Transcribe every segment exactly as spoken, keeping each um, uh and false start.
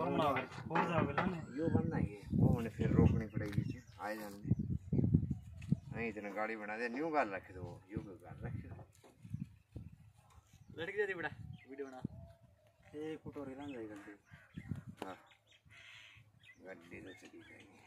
ना हो जाओगे ना यो बनना है वो उन्हें फिर रोकनी पड़ेगी थी आए जाने नहीं इतने गाड़ी बना दे न्यू गाल रखे दो यू गाल रखे दो लड़की जाती बड़ा वीडियो बना एक फुट और हिलान जाएगी गड्डी हाँ गड्डी तो चली जाएगी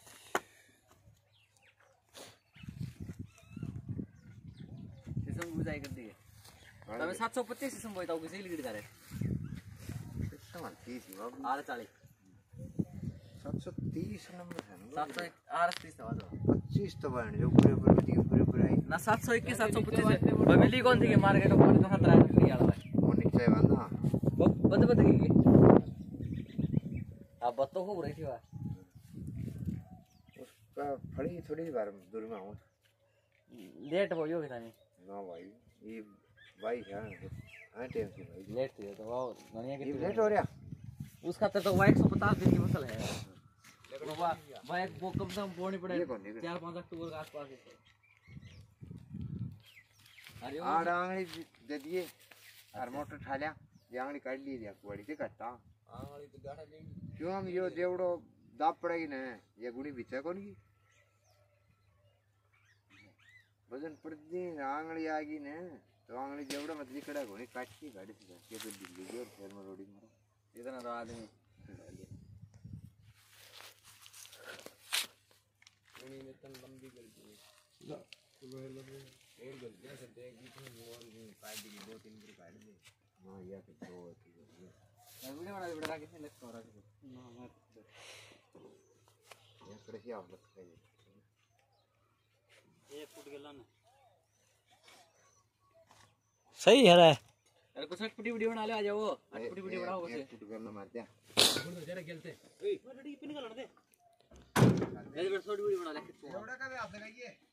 सिस्टम बुझाई गड्डी है तब सात सौ पच्चीस सिस्टम बोलता हूँ किसी लिखित करे सिस्टम तीस ही बाबू आर चालीस सात सौ तीस नंबर है ना सात सौ आर तीस था तो पच्चीस तो बन जो पूरे पूरे दी पूरे पूरे आई ना सात सौ इक्कीस सात सौ पच्चीस बबली कौन थी कि मार्केट में तो खतरा है नहीं आला भाई वो नीचे बंदा बंद बंद की अब बत्तों को रही थी वाह उसका फड़ी थोड़ी बार दूर में हूँ लेट हो गया नहीं ना भाई ये भाई है हाँ टाइम से भाई लेट थी तो वो गणिया के लेट हो रहा उसका तो वो एक सौ पचास दिन की फसल है लेकिन वो वो एक वो कम से कम बोनी पड़े चार पाँच अक्टूबर के आसपास अरे आड़ आंगली दे दिए और मोटर ठा लिया ये आंगली काट ली दिया कुआड़ी से कटता आंगली तो गाढ़ा लेंगे क्यों हम यो देवड़ो दाब पड़ेगी ना ये गुणी बिचा कौन की वजन पड़ती आंगली आ गई ना तो आंगली जेवड़ा मत लिखड़ा गुणी काट की गाड़ी से ये तो दिल्ली की और शहर में रोडी मारो इतना तो आदमी उन्हीं में तन लंबी कर दी ना सुबह लगे एक गलतियां से देख दी थी मोर की काट दी दो तीन पूरी काट दी हां या तो दो थी मैं वीडियो बना वीडियो रखी थी लेट्स करा ना मैं ये कृषि आप लग गई एक फुट गेला ना सही है रे अरे कुछ एक फुटी वीडियो बना ले आ जाओ आठ फुटी वीडियो बनाओ बस एक फुट करना मार दिया बोल दो जरा खेलते ओए रेडी पिन कर लड़ दे ये बड़ा शॉर्ट वीडियो बना ले एवढा का भी आप लगाइए